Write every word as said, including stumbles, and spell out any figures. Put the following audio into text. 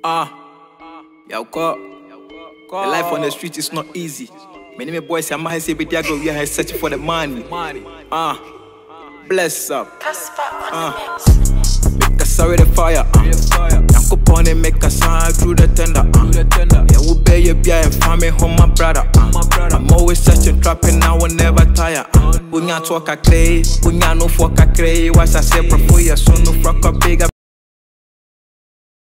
Ah, uh, Yaw Core. The life on the street is not easy. Many boys say, "I'm say, but go we are searching for the money." Ah, uh, bless up. Ah, uh, make us sorry the fire. Ah, Yanko pone make us shine through the tender. Ah, yeah, we bear your beer and family home, my brother. Ah, I'm always searching, trapping, I will never tire. Ah, we not talk a clay, we not no fuck a clay. What I say, before you so no frock a bigger